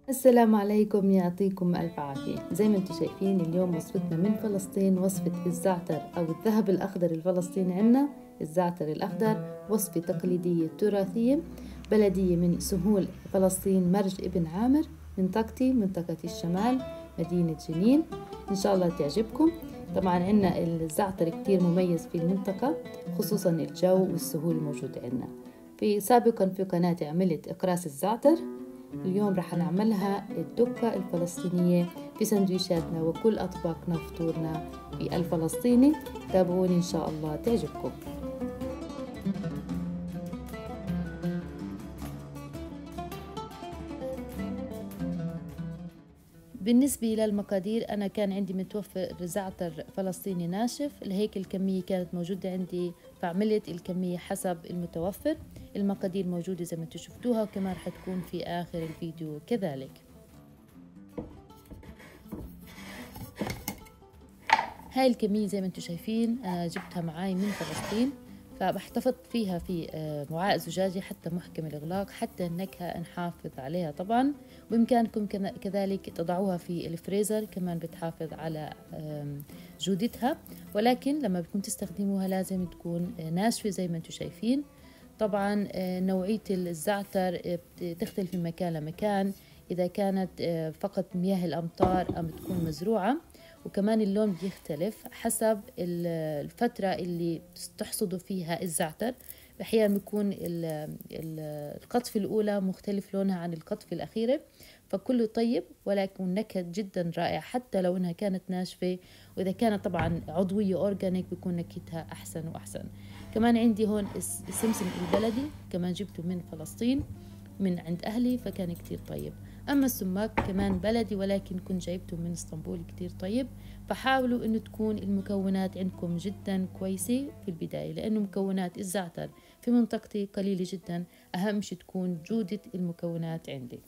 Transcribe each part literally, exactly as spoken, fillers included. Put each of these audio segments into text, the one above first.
السلام عليكم، يعطيكم ألف عافية. زي ما انتم شايفين اليوم وصفتنا من فلسطين، وصفة الزعتر أو الذهب الأخضر الفلسطيني. عنا الزعتر الأخضر، وصفة تقليدية تراثية بلدية من سهول فلسطين، مرج ابن عامر، منطقتي منطقة الشمال، مدينة جنين. إن شاء الله تعجبكم. طبعا عنا الزعتر كتير مميز في المنطقة، خصوصا الجو والسهول الموجودة عنا. في سابقا في قناتي عملت إقراص الزعتر، اليوم رح نعملها الدكة الفلسطينية في سندويشاتنا وكل أطباقنا وفطورنا في الفلسطيني. تابعوني إن شاء الله تعجبكم. بالنسبة للمقادير، أنا كان عندي متوفر زعتر فلسطيني ناشف، لهيك الكمية كانت موجودة عندي، فعملت الكمية حسب المتوفر. المقادير موجودة زي ما انتم شفتوها، وكمان رح تكون في آخر الفيديو كذلك. هاي الكمية زي ما انتم شايفين أنا جبتها معاي من فلسطين، فبحتفظ فيها في وعاء زجاجي حتى محكم الإغلاق، حتى النكهة نحافظ عليها. طبعا بإمكانكم كذلك تضعوها في الفريزر، كمان بتحافظ على جودتها، ولكن لما بدكم تستخدموها لازم تكون ناشفة زي ما انتم شايفين. طبعا نوعية الزعتر تختلف من مكان لمكان، إذا كانت فقط مياه الأمطار أم تكون مزروعة، وكمان اللون بيختلف حسب الفترة اللي تحصدوا فيها الزعتر. أحيانا بيكون القطفة الأولى مختلف لونها عن القطفة الأخيرة، فكله طيب ولكن نكهة جدا رائعة حتى لو إنها كانت ناشفة. وإذا كانت طبعا عضوية أورجانيك بيكون نكهتها أحسن وأحسن. كمان عندي هون السمسم البلدي، كمان جبته من فلسطين من عند أهلي، فكان كتير طيب. أما السماق كمان بلدي، ولكن كنت جايبته من اسطنبول، كتير طيب. فحاولوا إنه تكون المكونات عندكم جدا كويسة في البداية، لأنه مكونات الزعتر في منطقتي قليلة جدا، أهم شيء تكون جودة المكونات عندي.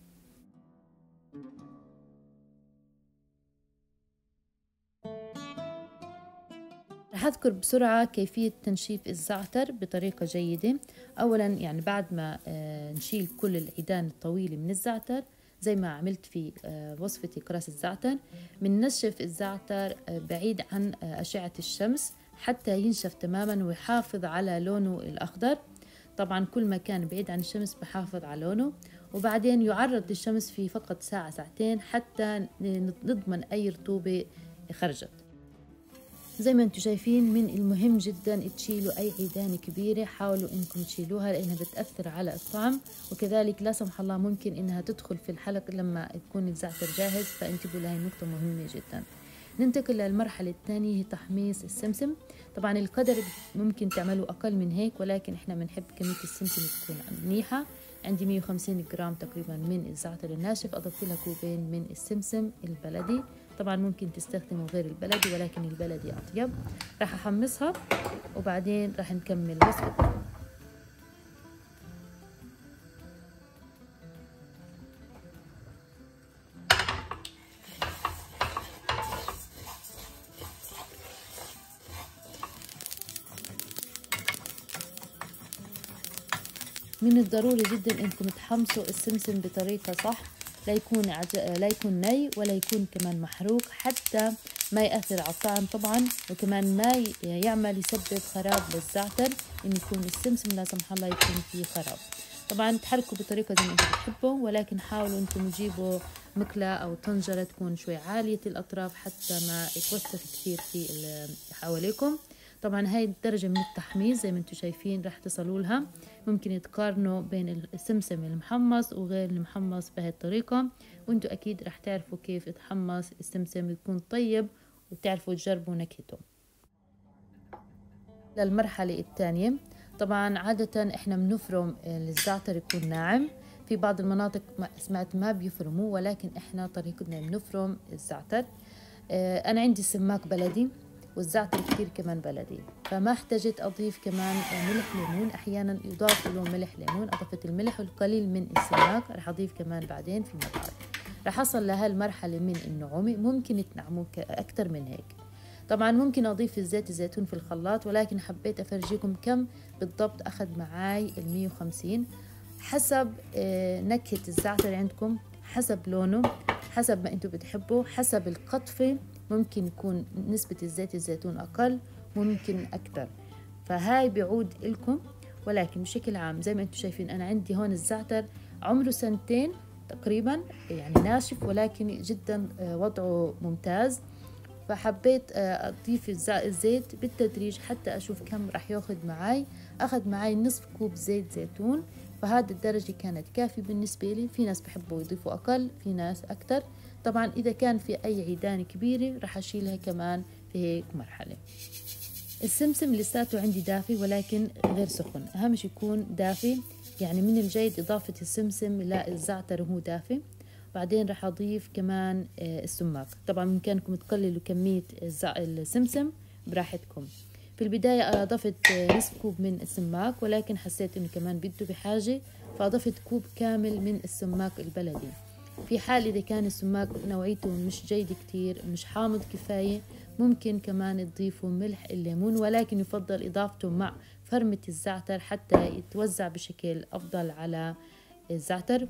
رح أذكر بسرعة كيفية تنشيف الزعتر بطريقة جيدة. أولا يعني بعد ما نشيل كل العيدان الطويلة من الزعتر زي ما عملت في وصفة إقراص الزعتر، بننشف الزعتر بعيد عن أشعة الشمس حتى ينشف تماما ويحافظ على لونه الأخضر. طبعا كل ما كان بعيد عن الشمس بحافظ على لونه، وبعدين يعرض للشمس في فقط ساعة ساعتين حتى نضمن أي رطوبة خرجت. زي ما انتم شايفين من المهم جدا تشيلوا اي عيدان كبيرة، حاولوا انكم تشيلوها لانها بتأثر على الطعم، وكذلك لا سمح الله ممكن انها تدخل في الحلق لما يكون الزعتر جاهز، فانتبهوا لهي النقطة مهمة جدا. ننتقل للمرحلة الثانية، هي تحميص السمسم. طبعا القدر ممكن تعملوا اقل من هيك، ولكن احنا بنحب كمية السمسم تكون منيحة. عندي مية وخمسين جرام تقريبا من الزعتر الناشف، اضفت لها كوبين من السمسم البلدي. طبعا ممكن تستخدموا غير البلدي، ولكن البلدي اطيب. راح احمصها وبعدين راح نكمل وصفتنا. من الضروري جدا انكم تحمصوا السمسم بطريقه صح، لا يكون عج... لا يكون ني ولا يكون كمان محروق، حتى ما يأثر على الطعم طبعا، وكمان ما يعمل يسبب خراب للزعتر، ان يكون السمسم لا سمح الله يكون فيه خراب. طبعا تحركوا بطريقه زي ما انتم بتحبوا، ولكن حاولوا انتم تجيبوا مقلاة او طنجره تكون شوي عاليه الاطراف حتى ما يتوسخ كثير في حواليكم. طبعا هاي الدرجة من التحميص زي ما انتم شايفين راح تصلوا لها. ممكن تقارنوا بين السمسم المحمص وغير المحمص بهي الطريقة، وانتم اكيد راح تعرفوا كيف يتحمص السمسم يكون طيب، وتعرفوا تجربوا نكهته. للمرحلة الثانية، طبعا عادة احنا بنفرم الزعتر يكون ناعم، في بعض المناطق ما سمعت ما بيفرموا، ولكن احنا طريقتنا بنفرم الزعتر. اه انا عندي سماك بلدي والزعتر كتير كمان بلدي، فما احتجت اضيف كمان ملح ليمون. احيانا يضاف له ملح ليمون، اضفت الملح والقليل من السماك، رح اضيف كمان بعدين في المطعم. رح اصل لهالمرحله من النعومه، ممكن تنعموا اكتر من هيك. طبعا ممكن اضيف الزيت الزيتون في الخلاط، ولكن حبيت افرجيكم كم بالضبط اخذ معاي ال مية وخمسين حسب نكهه الزعتر عندكم. حسب لونه، حسب ما انتوا بتحبوا، حسب القطفة ممكن يكون نسبة الزيت الزيتون أقل، ممكن أكتر، فهاي بيعود إلكم. ولكن بشكل عام زي ما انتم شايفين أنا عندي هون الزعتر عمره سنتين تقريبا، يعني ناشف ولكن جدا وضعه ممتاز. فحبيت أضيف الزيت بالتدريج حتى أشوف كم رح ياخد معاي. أخذ معاي نصف كوب زيت زيتون، فهذه الدرجة كانت كافية بالنسبة لي. في ناس بحبوا يضيفوا أقل، في ناس أكتر. طبعا إذا كان في أي عيدان كبيرة رح أشيلها كمان في هيك مرحلة. السمسم لساته عندي دافي ولكن غير سخن، أهم شيء يكون دافي، يعني من الجيد إضافة السمسم للزعتر وهو دافي. بعدين رح أضيف كمان السماق، طبعا بإمكانكم تقللوا كمية السمسم براحتكم. في البداية أضفت نصف كوب من السماق، ولكن حسيت إنه كمان بده بحاجة فأضفت كوب كامل من السماق البلدي. في حال إذا كان السماق نوعيته مش جيد كتير، مش حامض كفاية، ممكن كمان تضيفوا ملح الليمون، ولكن يفضل إضافته مع فرمة الزعتر حتى يتوزع بشكل أفضل على الزعتر.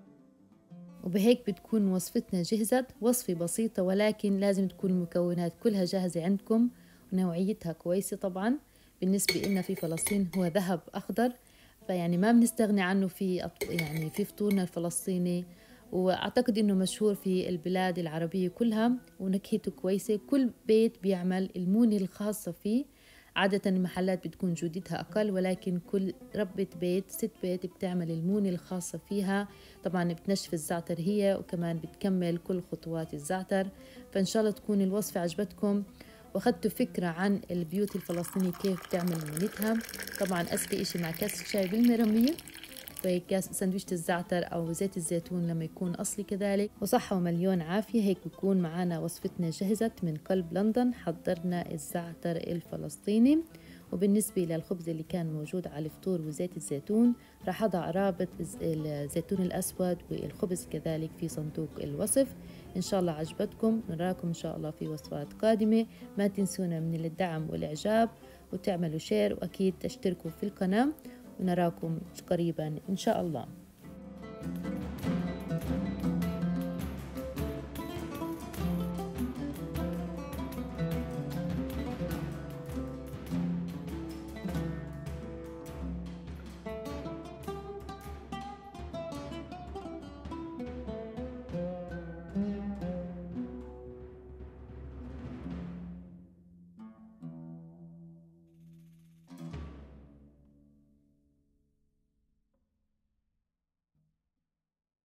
وبهيك بتكون وصفتنا جهزت. وصفة بسيطة ولكن لازم تكون المكونات كلها جاهزة عندكم ونوعيتها كويسة. طبعا بالنسبة لنا في فلسطين هو ذهب أخضر، فيعني ما بنستغني عنه في يعني في فطورنا الفلسطيني، وأعتقد إنه مشهور في البلاد العربية كلها، ونكهته كويسة. كل بيت بيعمل المونة الخاصة فيه، عادة المحلات بتكون جودتها أقل، ولكن كل ربة بيت ست بيت بتعمل المونة الخاصة فيها. طبعا بتنشف الزعتر هي، وكمان بتكمل كل خطوات الزعتر. فإن شاء الله تكون الوصفة عجبتكم واخدتوا فكرة عن البيوت الفلسطينية كيف بتعمل مونتها. طبعا أسفل إشي مع كاسة شاي بالمرمية، وكاس سندويشة الزعتر أو زيت الزيتون لما يكون أصلي كذلك. وصحة ومليون عافية. هيك بكون معنا وصفتنا جهزت من قلب لندن. حضرنا الزعتر الفلسطيني. وبالنسبة للخبز اللي كان موجود على الفطور وزيت الزيتون، راح أضع رابط الزيتون الأسود والخبز كذلك في صندوق الوصف. إن شاء الله عجبتكم، نراكم إن شاء الله في وصفات قادمة. ما تنسونا من الدعم والإعجاب وتعملوا شير، وأكيد تشتركوا في القناة، ونراكم قريبا إن شاء الله.